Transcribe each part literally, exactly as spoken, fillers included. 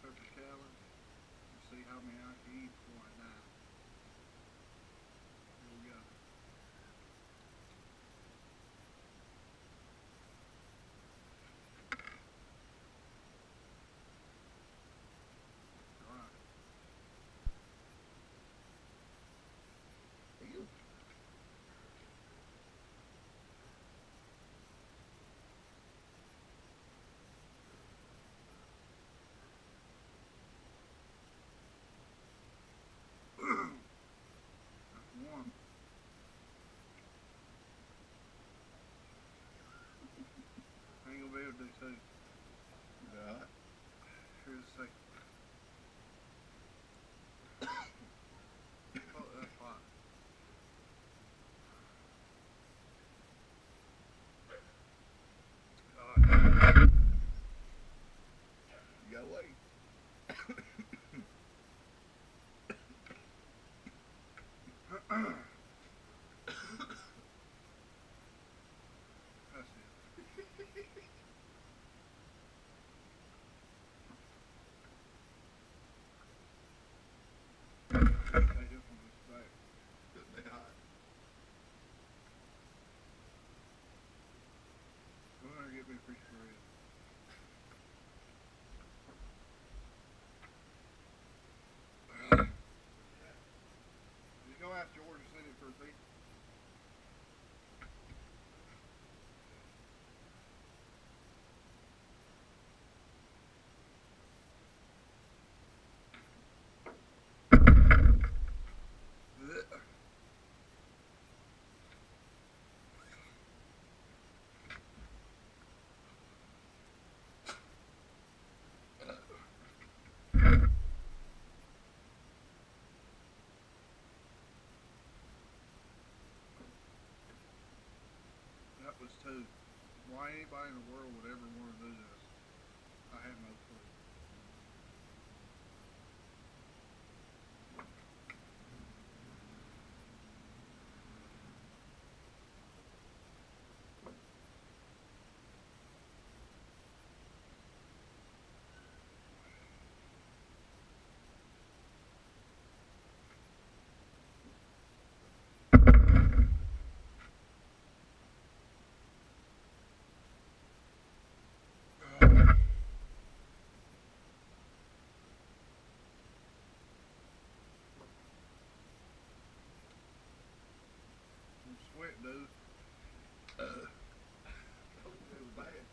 pepper challenge and see how many I can eat before I die. Here we go. Alright. Ew. That's one. I ain't gonna be able to do two. Right. Here's the second. Oh, that's hot. God. You gotta wait. That's it. Take this one this back. They hot. Go in there and get me a piece of bread. Just go ask George to send it for a pizza. That was two. Why anybody in the world would ever want to do this, I have no clue. I'm sweating, dude. Uh, oh, it was bad.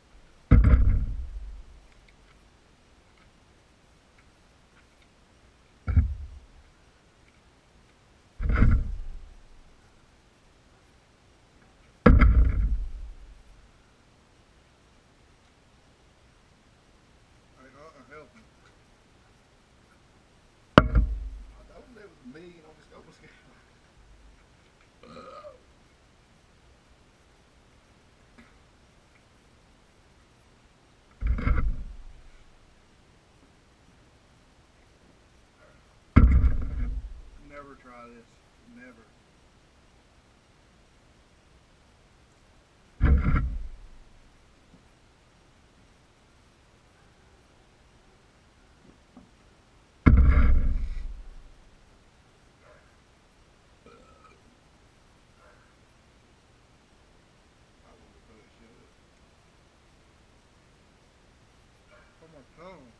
Ain't nothing helping. I told him there was a million on the scope of scale. Uh, Never try this. Never. I want to throw it shut. Oh my tongue.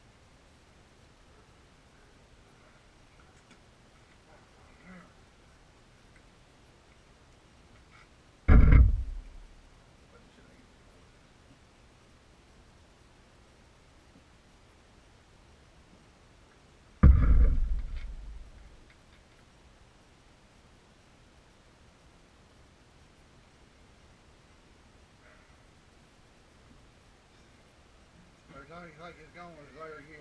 But it should ain't. Every time you think it's gone, it's there again.